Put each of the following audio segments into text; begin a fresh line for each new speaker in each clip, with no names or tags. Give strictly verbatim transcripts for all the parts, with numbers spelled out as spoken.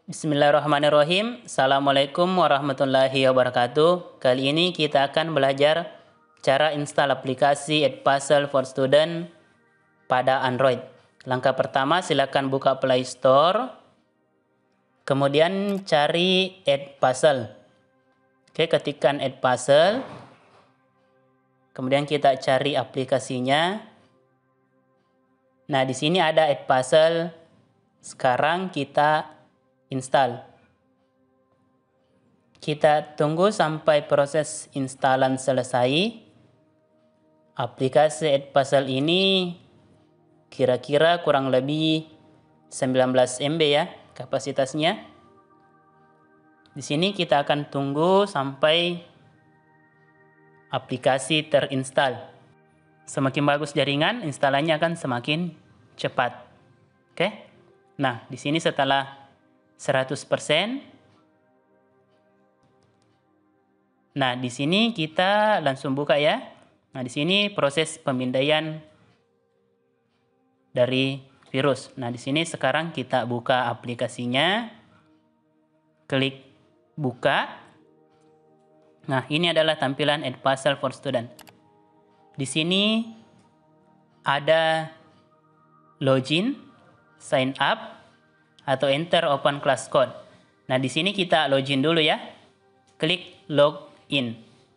Bismillahirrahmanirrahim. Assalamualaikum warahmatullahi wabarakatuh. Kali ini kita akan belajar cara install aplikasi Edpuzzle for Student pada Android. Langkah pertama, silakan buka Play Store. Kemudian cari Edpuzzle. Oke, ketikkan Edpuzzle. Kemudian kita cari aplikasinya. Nah, di sini ada Edpuzzle. Sekarang kita install. Kita tunggu sampai proses instalan selesai. Aplikasi Edpuzzle ini kira-kira kurang lebih sembilan belas M B ya kapasitasnya. Di sini kita akan tunggu sampai aplikasi terinstall. Semakin bagus jaringan, instalannya akan semakin cepat. Oke? Nah, di sini setelah seratus persen. Nah, di sini kita langsung buka ya. Nah, di sini proses pemindaian dari virus. Nah, di sini sekarang kita buka aplikasinya. Klik buka. Nah, ini adalah tampilan Edpuzzle for Student. Di sini ada login, sign up, atau enter open class code. Nah, di sini kita login dulu ya. Klik login.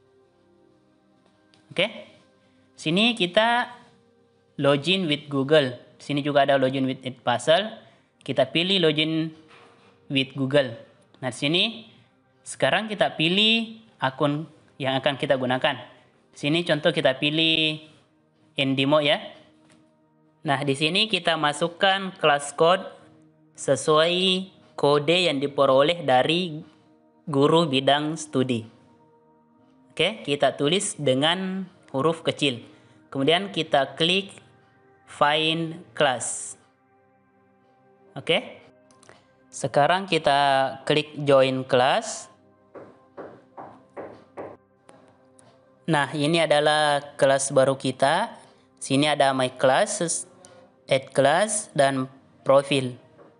Oke. Sini kita login with Google. Sini juga ada login with Edpuzzle. Kita pilih login with Google. Nah, di sini sekarang kita pilih akun yang akan kita gunakan. Di sini contoh kita pilih Endimo ya. Nah, di sini kita masukkan class code sesuai kode yang diperoleh dari guru bidang studi. Oke, kita tulis dengan huruf kecil. Kemudian kita klik find class. Oke. Sekarang kita klik join class. Nah, ini adalah kelas baru kita. Sini ada my classes, add class, dan profil.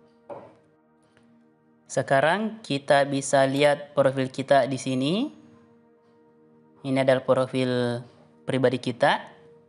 Sekarang kita bisa lihat profil kita di sini. Ini adalah profil pribadi kita.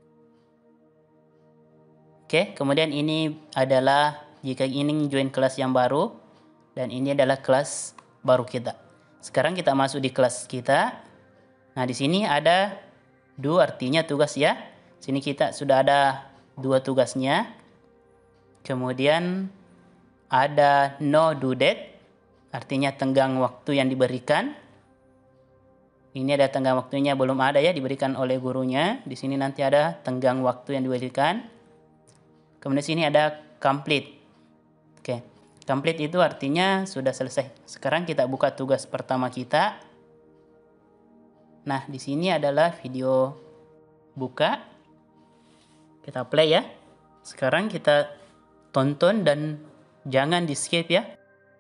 Oke, kemudian ini adalah jika ingin join kelas yang baru, dan ini adalah kelas baru kita. Sekarang kita masuk di kelas kita. Nah, di sini ada dua, artinya tugas ya. Sini kita sudah ada dua tugasnya. Kemudian ada no due date. Artinya tenggang waktu yang diberikan. Ini ada tenggang waktunya, belum ada ya, diberikan oleh gurunya. Di sini nanti ada tenggang waktu yang diberikan. Kemudian di sini ada complete. Oke, complete itu artinya sudah selesai. Sekarang kita buka tugas pertama kita. Nah, di sini adalah video buka. Kita play ya. Sekarang kita tonton dan jangan di skip ya,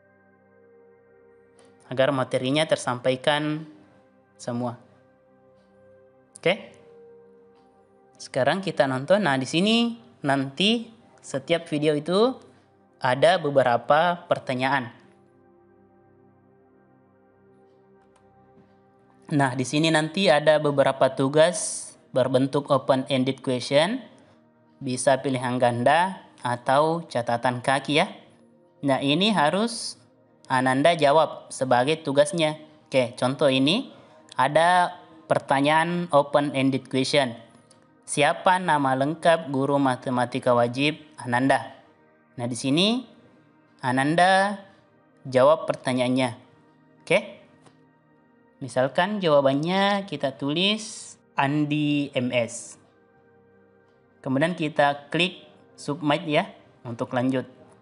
agar materinya tersampaikan semua. Oke. Sekarang kita nonton. Nah, di sini nanti setiap video itu ada beberapa pertanyaan. Nah, di sini nanti ada beberapa tugas berbentuk open-ended question. Bisa pilihan ganda atau catatan kaki ya. Nah, ini harus Ananda jawab sebagai tugasnya. Oke, contoh ini ada pertanyaan open-ended question. Siapa nama lengkap guru matematika wajib Ananda? Nah, di sini Ananda jawab pertanyaannya. Oke. Misalkan jawabannya kita tulis Andi M S. Kemudian kita klik submit ya untuk lanjut.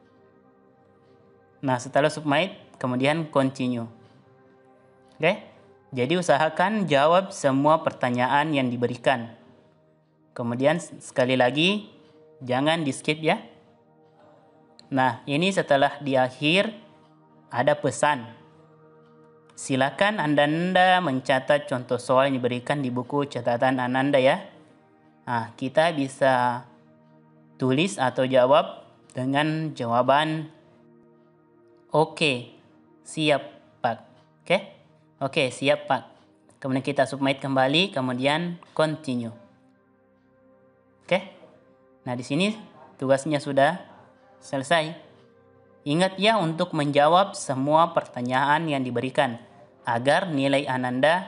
Nah, setelah submit, kemudian continue. Oke, jadi usahakan jawab semua pertanyaan yang diberikan. Kemudian sekali lagi, jangan di skip ya. Nah, ini setelah di akhir, ada pesan. Silakan Anda mencatat contoh soal yang diberikan di buku catatan Ananda ya. Nah, kita bisa tulis atau jawab dengan jawaban oke Siap, Pak. Oke? Oke, siap, Pak. Kemudian kita submit kembali, kemudian continue. Oke? Nah, di sini tugasnya sudah selesai. Ingat ya untuk menjawab semua pertanyaan yang diberikan agar nilai Ananda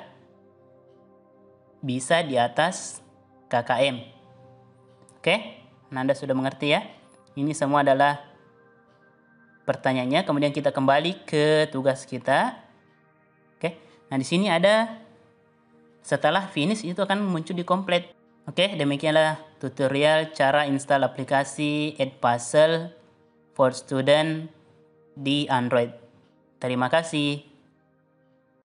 bisa di atas K K M. Oke? Ananda sudah mengerti ya? Ini semua adalah pertanyaannya. Kemudian kita kembali ke tugas kita. Oke? Nah, di sini ada setelah finish itu akan muncul di complete. Oke, demikianlah tutorial cara install aplikasi Edpuzzle for Student di Android. Terima kasih.